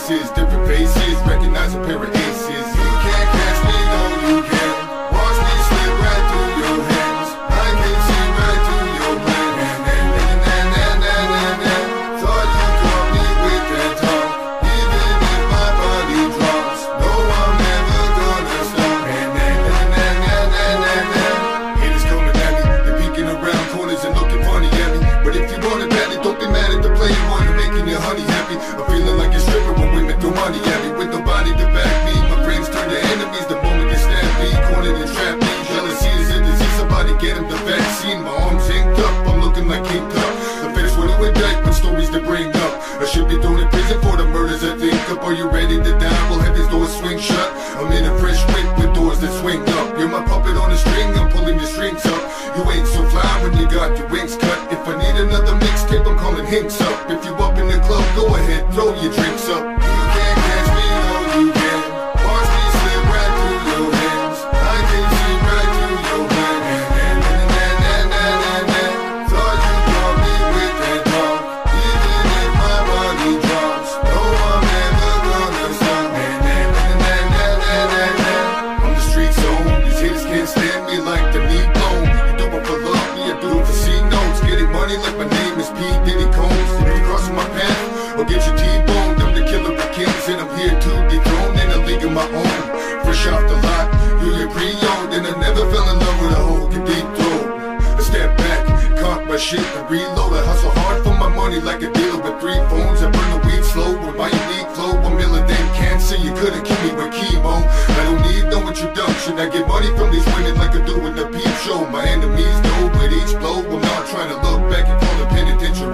places, different faces, recognize a pair of aces. You can't catch me, no you can. Watch me slip right through your hands. I can see right through your plan. Thought you caught me with that talk. Even if my body drops, no, I'm never gonna stop. Haters coming at me, they're peeking around corners and looking funny at me. But if you want it badly, don't be mad at the player one and making your honey happy. I'm feeling like a stripper when women throw money at me with nobody to back me. My friends turn to enemies the moment they stab me, cornered and trapped me. Jealousy is a disease, somebody get him the vaccine. My arms inked up, I'm looking like King Tut. The finish with a indict with stories to bring up. I should be thrown in prison for the murders I think up. Are you ready to die? We'll have these doors swing shut. I'm in a fresh whip with doors that swing up. You're my puppet on a string, I'm pulling your strings up. You ain't so fly when you got your wings cut. If I need another mixtape, I'm calling Hinks up. If you up in the club, go ahead, throw your drinks up. You can't catch me, no you can. Watch me slip right through your hands. I can see right through your plan. Thought you caught me with that talk. Even if my body drops, no, I'm never gonna stop. I'm the street zone, these haters can't stand me like the need blown. You do it for love, me I do it for C notes. Getting money like my name is P. Diddy Combs. If you cross my path, or get your T-boned. I'm the killer of kings and I'm here to dethrone in a league of my own. Fresh off the lot, you pre-owned, and I never fell in love with a hoe can deep throat. I step back, caught my shit and reload. I hustle hard for my money like a dealer with 3 phones. I burn the weed slow with my unique flow. I'm iller than cancer, you couldn't kill me with chemo. I don't need no introduction, I get money from these women like I do in the Peep Show. My enemies know with each blow, I'm not trying to look back and call it penitentiary.